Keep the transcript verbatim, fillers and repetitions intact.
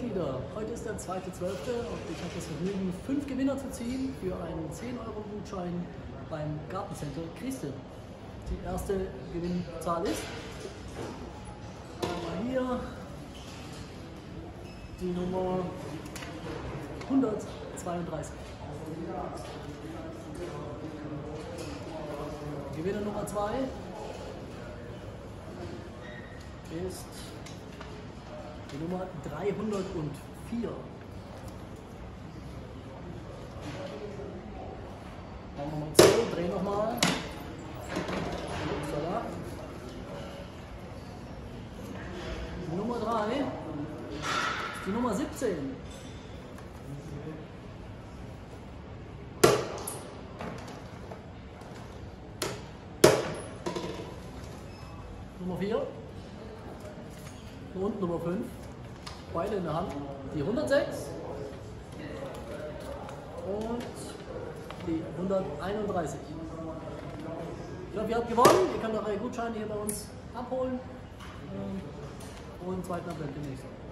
wieder. Heute ist der zweite zwölfte und ich habe das Vergnügen, fünf Gewinner zu ziehen für einen zehn Euro Gutschein beim Gartencenter Christe. Die erste Gewinnzahl ist einmal hier die Nummer hundertzweiunddreißig. Gewinner Nummer zwei ist die Nummer dreihundertvier. Machen wir mal zwei, drehen nochmal. Nummer drei ist die Nummer siebzehn. Nummer vier und Nummer fünf, beide in der Hand, die hundertsechs und die hunderteinunddreißig. Ich glaube, ihr habt gewonnen, ihr könnt eure Gutscheine hier bei uns abholen und zweiten Advent demnächst.